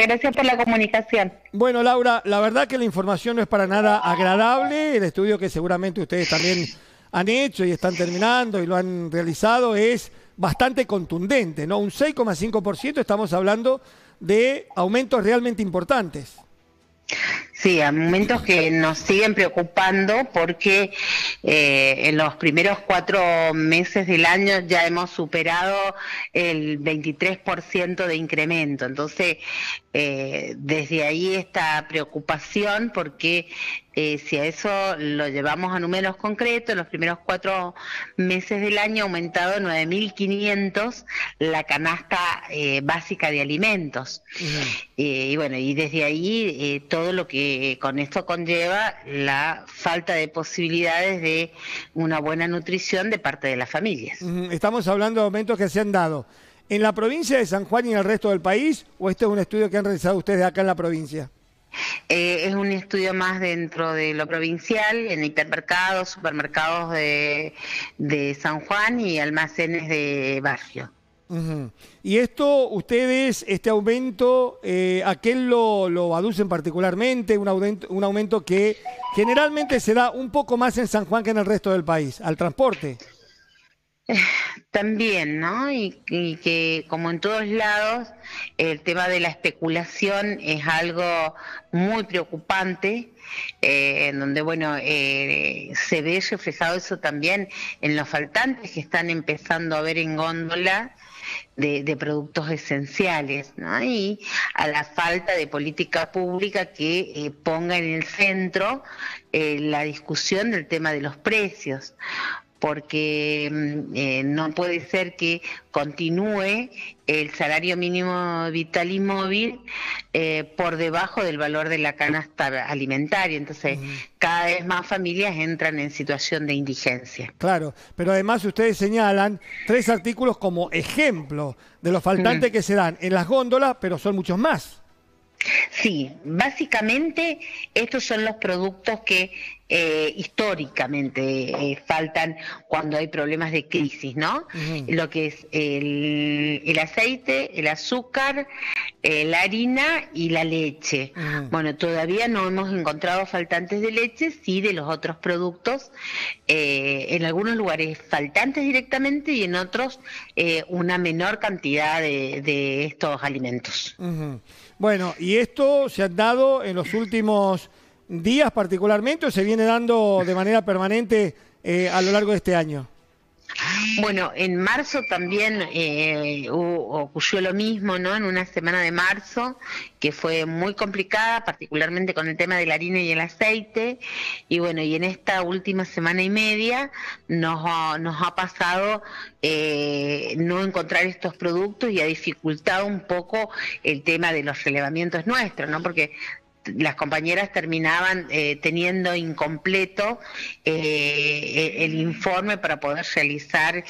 Gracias por la comunicación. Bueno, Laura, la verdad que la información no es para nada agradable. El estudio que seguramente ustedes también han hecho y están terminando y lo han realizado es bastante contundente, ¿no? Un 6,5%, estamos hablando de aumentos realmente importantes. Sí, a momentos que nos siguen preocupando porque en los primeros 4 meses del año ya hemos superado el 23% de incremento. Entonces, desde ahí esta preocupación porque si a eso lo llevamos a números concretos, en los primeros 4 meses del año ha aumentado 9.500 la canasta básica de alimentos. Y bueno, y desde ahí todo lo que con esto conlleva la falta de posibilidades de una buena nutrición de parte de las familias. Estamos hablando de aumentos que se han dado en la provincia de San Juan y en el resto del país, ¿o este es un estudio que han realizado ustedes acá en la provincia? Es un estudio más dentro de lo provincial, en hipermercados, supermercados de San Juan y almacenes de barrio. Y esto, ustedes, este aumento, ¿a qué lo aducen particularmente? Un aumento que generalmente se da un poco más en San Juan que en el resto del país, al transporte. También, ¿no? Y que como en todos lados, el tema de la especulación es algo muy preocupante, en donde, bueno, se ve reflejado eso también en los faltantes que están empezando a ver en góndola de productos esenciales, ¿no? Y a la falta de política pública que ponga en el centro la discusión del tema de los precios, porque no puede ser que continúe el salario mínimo vital y móvil por debajo del valor de la canasta alimentaria. Entonces, cada vez más familias entran en situación de indigencia. Claro, pero además ustedes señalan 3 artículos como ejemplo de los faltantes que se dan en las góndolas, pero son muchos más. Sí, básicamente estos son los productos que históricamente faltan cuando hay problemas de crisis, ¿no? Lo que es el aceite, el azúcar, la harina y la leche. Bueno, todavía no hemos encontrado faltantes de leche, sí de los otros productos, en algunos lugares faltantes directamente y en otros una menor cantidad de estos alimentos. Bueno, ¿y esto se ha dado en los últimos días particularmente o se viene dando de manera permanente a lo largo de este año? Bueno, en marzo también ocurrió lo mismo, ¿no? En una semana de marzo, que fue muy complicada, particularmente con el tema de la harina y el aceite, y bueno, y en esta última semana y media nos ha pasado no encontrar estos productos y ha dificultado un poco el tema de los relevamientos nuestros, ¿no? Porque las compañeras terminaban teniendo incompleto el informe para poder realizar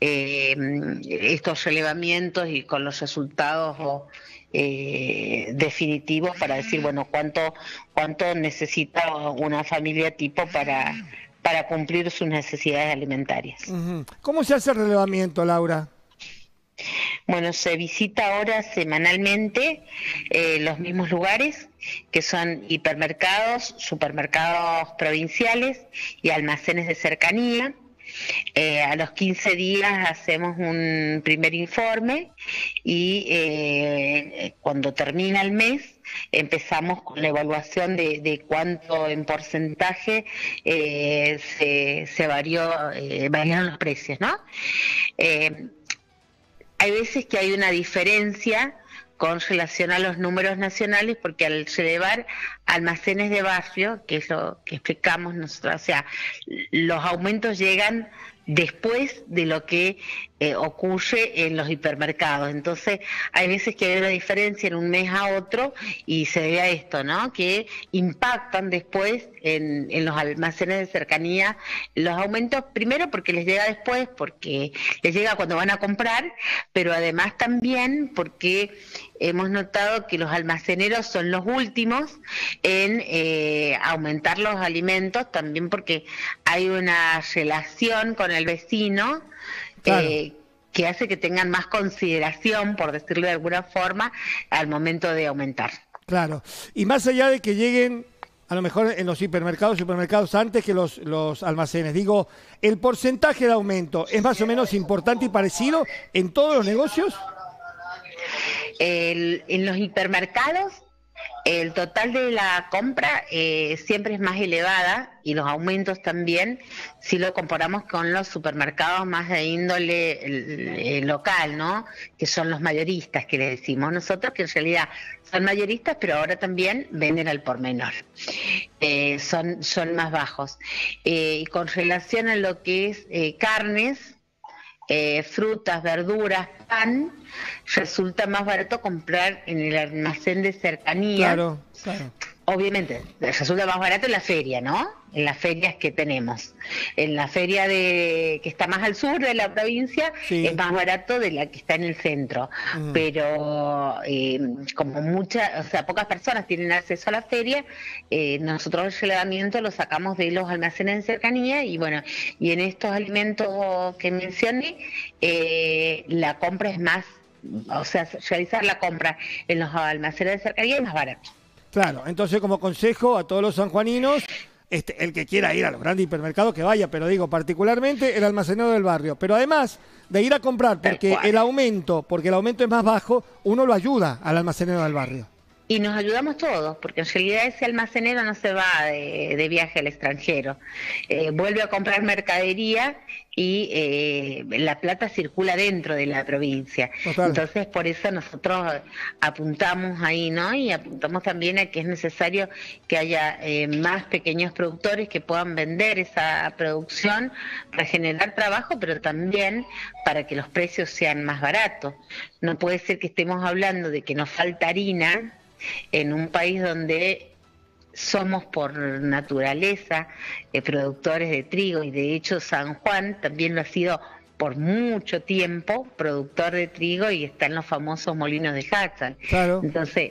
estos relevamientos y con los resultados definitivos para decir, bueno, cuánto necesita una familia tipo para cumplir sus necesidades alimentarias. ¿Cómo se hace el relevamiento, Laura? Bueno, se visita ahora semanalmente los mismos lugares, que son hipermercados, supermercados provinciales y almacenes de cercanía. A los 15 días hacemos un primer informe y cuando termina el mes empezamos con la evaluación de cuánto en porcentaje se variaron los precios, ¿no? Hay veces que hay una diferencia con relación a los números nacionales, porque al relevar almacenes de barrio, que es lo que explicamos nosotros, o sea, los aumentos llegan después de lo que ocurre en los hipermercados. Entonces, hay veces que hay una diferencia en un mes a otro y se ve a esto, ¿no? Que impactan después en los almacenes de cercanía los aumentos, primero porque les llega después, porque les llega cuando van a comprar, pero además también porque hemos notado que los almaceneros son los últimos en aumentar los alimentos, también porque hay una relación con el vecino, Claro. que hace que tengan más consideración, por decirlo de alguna forma, al momento de aumentar. Claro. Y más allá de que lleguen, a lo mejor en los supermercados antes que los almacenes, digo, ¿el porcentaje de aumento es más o menos importante y parecido en todos los negocios? En los hipermercados, el total de la compra siempre es más elevada, y los aumentos también, si lo comparamos con los supermercados más de índole local, ¿no? Que son los mayoristas, que le decimos nosotros, que en realidad son mayoristas, pero ahora también venden al por menor. Son más bajos. Y con relación a lo que es carnes, frutas, verduras, pan, resulta más barato comprar en el almacén de cercanía. Claro, claro. Obviamente, resulta más barato en la feria, ¿no? En las ferias que tenemos. En la feria que está más al sur de la provincia, sí, es más barato de la que está en el centro. Pero como pocas personas tienen acceso a la feria, nosotros el relevamiento lo sacamos de los almacenes de cercanía, y bueno, y en estos alimentos que mencioné, la compra es más, o sea, realizar la compra en los almacenes de cercanía es más barato. Claro, entonces como consejo a todos los sanjuaninos, el que quiera ir a los grandes hipermercados que vaya, pero digo particularmente el almacenero del barrio. Pero además de ir a comprar, porque el aumento es más bajo, uno lo ayuda al almacenero del barrio. Y nos ayudamos todos, porque en realidad ese almacenero no se va de viaje al extranjero, vuelve a comprar mercadería, y la plata circula dentro de la provincia. Total. Entonces por eso nosotros apuntamos ahí, ¿no? Y apuntamos también a que es necesario que haya más pequeños productores que puedan vender esa producción para generar trabajo, pero también para que los precios sean más baratos. No puede ser que estemos hablando de que nos falta harina en un país donde somos por naturaleza productores de trigo, y de hecho San Juan también lo ha sido por mucho tiempo, productor de trigo, y están los famosos molinos de Hudson. Claro. Entonces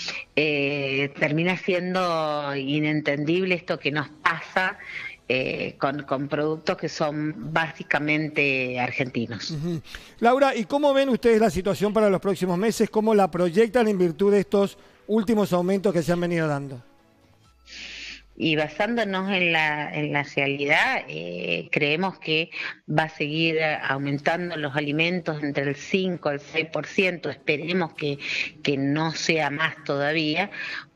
termina siendo inentendible esto que nos pasa con productos que son básicamente argentinos. Uh-huh. Laura, ¿y cómo ven ustedes la situación para los próximos meses? ¿Cómo la proyectan en virtud de estos últimos aumentos que se han venido dando? Y basándonos en la realidad, creemos que va a seguir aumentando los alimentos entre el 5 al 6%, esperemos que no sea más todavía,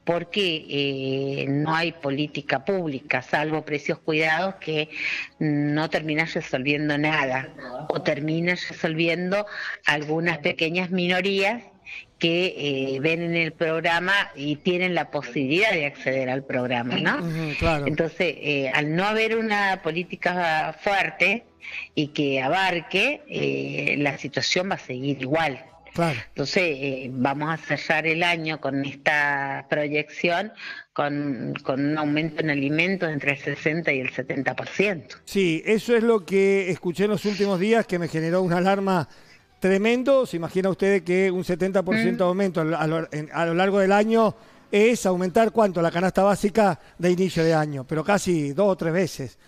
porque no hay política pública, salvo precios cuidados, que no termina resolviendo nada, o termina resolviendo algunas pequeñas minorías que ven en el programa y tienen la posibilidad de acceder al programa, ¿no? Claro. Entonces, al no haber una política fuerte y que abarque, la situación va a seguir igual. Claro. Entonces, vamos a cerrar el año con esta proyección con un aumento en alimentos entre el 60 y el 70%. Sí, eso es lo que escuché en los últimos días, que me generó una alarma tremendo. ¿Se imagina usted que un 70% de aumento a lo largo del año es aumentar cuánto? La canasta básica de inicio de año, pero casi 2 o 3 veces.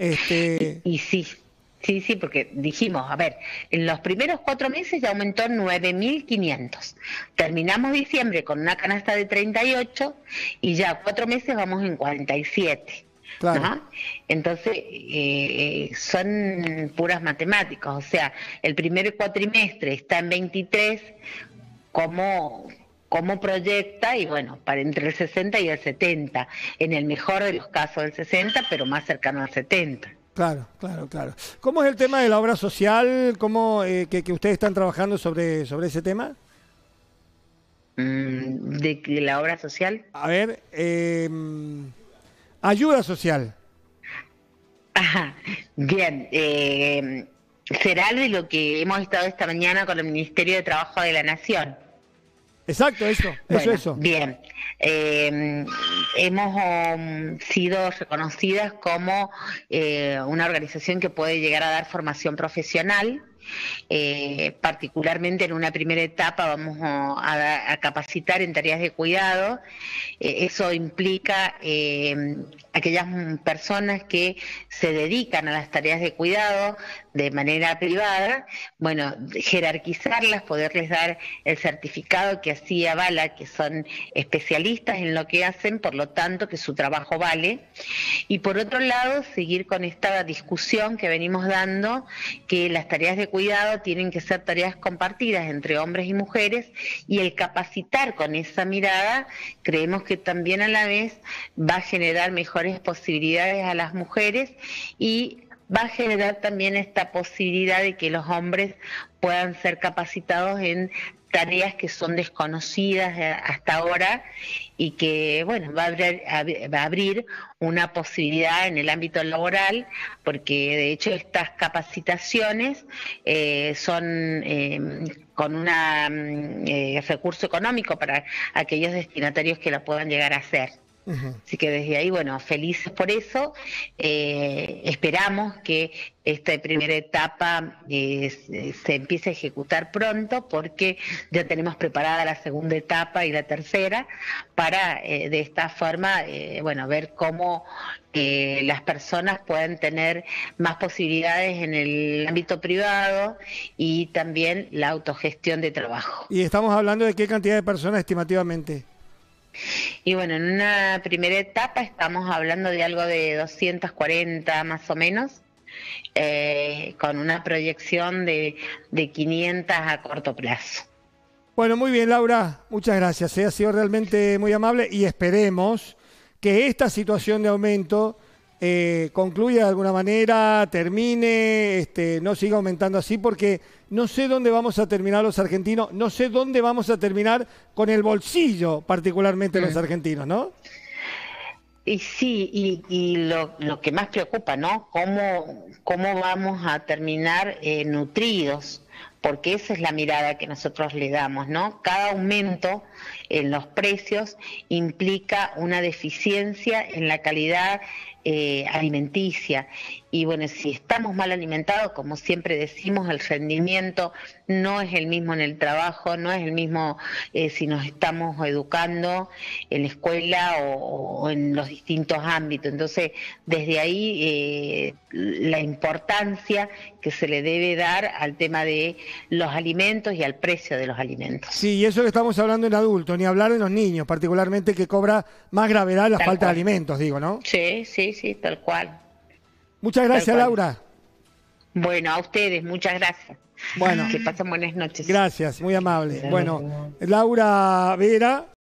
Y sí, porque dijimos, a ver, en los primeros 4 meses ya aumentó 9.500. Terminamos diciembre con una canasta de 38 y ya 4 meses vamos en 47. Claro. ¿No? Entonces, son puras matemáticas, o sea, el primer cuatrimestre está en 23, ¿cómo proyecta? Y bueno, para entre el 60 y el 70, en el mejor de los casos el 60, pero más cercano al 70. Claro. ¿Cómo es el tema de la obra social? ¿Cómo que ustedes están trabajando sobre ese tema? ¿De la obra social? A ver, ayuda social. Ajá, bien. Será de lo que hemos estado esta mañana con el Ministerio de Trabajo de la Nación. Exacto, eso. Bien. Hemos sido reconocidas como una organización que puede llegar a dar formación profesional particularmente en una primera etapa vamos a capacitar en tareas de cuidado. Eso implica aquellas personas que se dedican a las tareas de cuidado de manera privada, bueno, jerarquizarlas, poderles dar el certificado que así avala que son especialistas en lo que hacen, por lo tanto que su trabajo vale. Y por otro lado, seguir con esta discusión que venimos dando, que las tareas de cuidado tienen que ser tareas compartidas entre hombres y mujeres, y el capacitar con esa mirada, creemos que también a la vez va a generar mejores posibilidades a las mujeres y va a generar también esta posibilidad de que los hombres puedan ser capacitados en tareas que son desconocidas hasta ahora y que, bueno, va a abrir una posibilidad en el ámbito laboral, porque de hecho estas capacitaciones son con un recurso económico para aquellos destinatarios que la puedan llegar a hacer. Así que desde ahí, bueno, felices por eso. Esperamos que esta primera etapa se empiece a ejecutar pronto, porque ya tenemos preparada la segunda etapa y la tercera para de esta forma, bueno, ver cómo las personas pueden tener más posibilidades en el ámbito privado y también la autogestión de trabajo. ¿Y estamos hablando de qué cantidad de personas estimativamente? Y bueno, en una primera etapa estamos hablando de algo de 240 más o menos, con una proyección de 500 a corto plazo. Bueno, muy bien, Laura, muchas gracias. Ha sido realmente muy amable y esperemos que esta situación de aumento concluya de alguna manera, termine, no siga aumentando así, porque no sé dónde vamos a terminar los argentinos, no sé dónde vamos a terminar con el bolsillo, particularmente los argentinos, ¿no? Y sí, y lo que más preocupa, ¿no? ¿Cómo vamos a terminar nutridos? Porque esa es la mirada que nosotros le damos, ¿no? Cada aumento en los precios implica una deficiencia en la calidad alimenticia. Y bueno, si estamos mal alimentados, como siempre decimos, el rendimiento no es el mismo en el trabajo, no es el mismo si nos estamos educando en la escuela o en los distintos ámbitos. Entonces, desde ahí la importancia que se le debe dar al tema de los alimentos y al precio de los alimentos. Sí, y eso que estamos hablando en adultos, ni hablar de los niños, particularmente, que cobra más gravedad la falta de alimentos, digo, ¿no? Sí, tal cual. Muchas gracias, Laura. Bueno, a ustedes, muchas gracias. Bueno, que pasen buenas noches. Gracias, muy amable. Bueno, Laura Vera,